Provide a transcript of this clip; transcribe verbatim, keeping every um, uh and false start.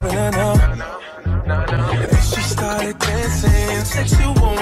na na. And then she started dancing, sexual